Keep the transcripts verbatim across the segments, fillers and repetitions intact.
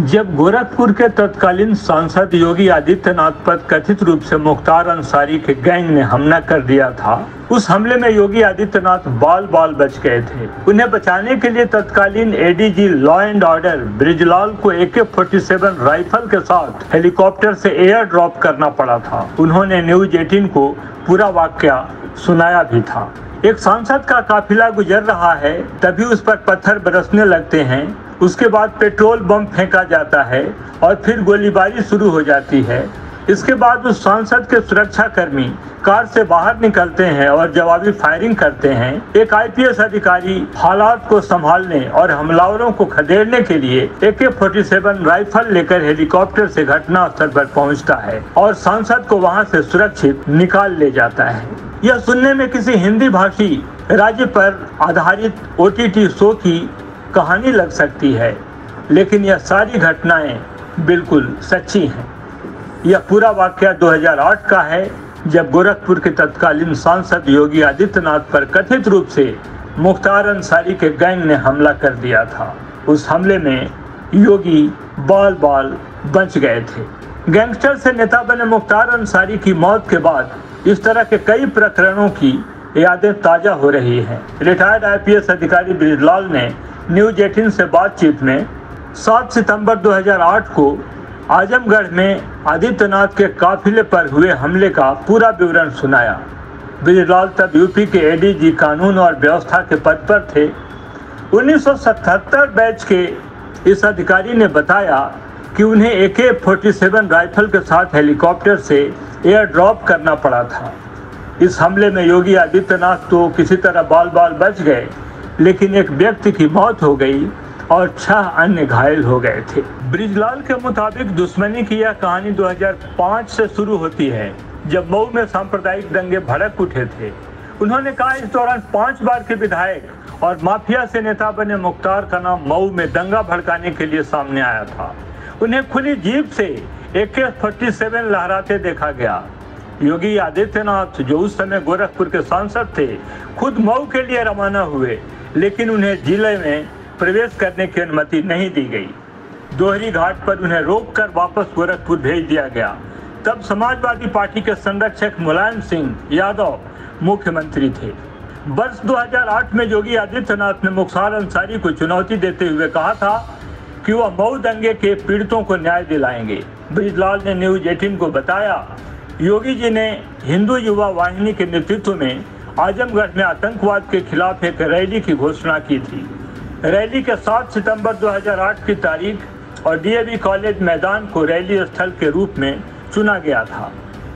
जब गोरखपुर के तत्कालीन सांसद योगी आदित्यनाथ पर कथित रूप से मुख्तार अंसारी के गैंग ने हमला कर दिया था, उस हमले में योगी आदित्यनाथ बाल बाल बच गए थे। उन्हें बचाने के लिए तत्कालीन ADG law and order Brijlal को A K forty seven rifle के साथ हेलीकॉप्टर से एयर ड्रॉप करना पड़ा था। उन्होंने न्यूज एटीन को पूरा वाकया सुनाया भी था। एक सांसद का काफिला गुजर रहा है, तभी उस पर पत्थर बरसने लगते हैं। उसके बाद पेट्रोल बम फेंका जाता है और फिर गोलीबारी शुरू हो जाती है। इसके बाद उस सांसद के सुरक्षा कर्मी कार से बाहर निकलते हैं और जवाबी फायरिंग करते हैं। एक आईपीएस अधिकारी हालात को संभालने और हमलावरों को खदेड़ने के लिए A K forty seven rifle लेकर हेलीकॉप्टर से घटनास्थल पर पहुंचता है और सांसद को वहां से सुरक्षित निकाल ले जाता है। यह सुनने में किसी हिंदी भाषी राज्य पर आधारित ओटीटी शो की कहानी लग सकती है, लेकिन यह सारी घटनाएं बिल्कुल सच्ची हैं। यह पूरा वाकया दो हज़ार आठ का है, जब गोरखपुर के तत्कालीन सांसद योगी आदित्यनाथ पर कथित रूप से मुख्तार अंसारी के गैंग ने हमला कर दिया था। उस हमले में योगी बाल बाल बच गए थे। गैंगस्टर से नेता बने मुख्तार अंसारी की मौत के बाद इस तरह के कई प्रकरणों की यादें ताज़ा हो रही हैं। रिटायर्ड आईपीएस अधिकारी बृजलाल ने न्यूज एटीन से बातचीत में सात सितंबर दो हज़ार आठ को आजमगढ़ में आदित्यनाथ के काफिले पर हुए हमले का पूरा विवरण सुनाया। बृजलाल तब यूपी के एडीजी कानून और व्यवस्था के पद पर थे। उन्नीस सौ सतहत्तर बैच के इस अधिकारी ने बताया कि उन्हें ए के फोर्टी सेवन राइफल के साथ हेलीकॉप्टर से एयर ड्रॉप करना पड़ा था। इस हमले में योगी आदित्यनाथ तो किसी तरह बाल बाल बच गए, लेकिन एक व्यक्ति की मौत हो गई और छह अन्य घायल हो गए थे। बृजलाल के मुताबिक दुश्मनी की यह कहानी दो हज़ार पाँच से शुरू होती है, जब मऊ में सांप्रदायिक दंगे भड़क उठे थे। उन्होंने कहा, इस दौरान पांच बार के विधायक और माफिया से नेता बने मुख्तार का नाम मऊ में दंगा भड़काने के लिए सामने आया था। उन्हें खुली जीप से ए के फोर्टी सेवन लहराते देखा गया। योगी आदित्यनाथ, जो उस समय गोरखपुर के सांसद थे, खुद मऊ के लिए रवाना हुए, लेकिन उन्हें जिले में प्रवेश करने की अनुमति नहीं दी गई। दोहरी घाट पर उन्हें रोककर वापस गोरखपुर भेज दिया गया। तब समाजवादी पार्टी के संरक्षक मुलायम सिंह यादव मुख्यमंत्री थे। वर्ष दो हज़ार आठ में योगी आदित्यनाथ ने मुख्तार अंसारी को चुनौती देते हुए कहा था कि वह मऊ दंगे के पीड़ितों को न्याय दिलाएंगे। बृजलाल ने न्यूज एटीन को बताया, योगी जी ने हिंदू युवा वाहिनी के नेतृत्व में आजमगढ़ में आतंकवाद के खिलाफ एक रैली की घोषणा की थी। रैली के सात सितंबर दो हज़ार आठ की तारीख और डीएवी कॉलेज मैदान को रैली स्थल के रूप में चुना गया था।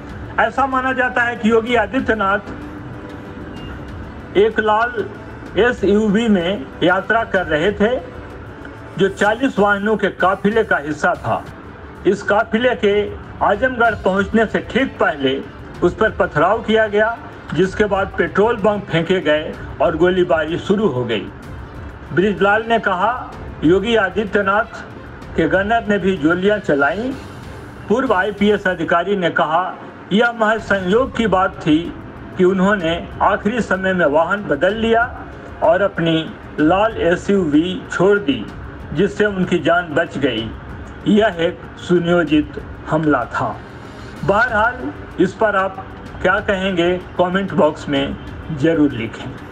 ऐसा माना जाता है कि योगी आदित्यनाथ एक लाल एसयूवी में यात्रा कर रहे थे, जो चालीस वाहनों के काफिले का हिस्सा था। इस काफिले के आजमगढ़ पहुंचने से ठीक पहले उस पर पथराव किया गया, जिसके बाद पेट्रोल बम फेंके गए और गोलीबारी शुरू हो गई। बृजलाल ने कहा, योगी आदित्यनाथ के गनर ने भी गोलियां चलाईं। पूर्व आईपीएस अधिकारी ने कहा, यह महज संयोग की बात थी कि उन्होंने आखिरी समय में वाहन बदल लिया और अपनी लाल एसयूवी छोड़ दी, जिससे उनकी जान बच गई। यह एक सुनियोजित हमला था। बहरहाल, इस पर आप क्या कहेंगे, कमेंट बॉक्स में जरूर लिखें।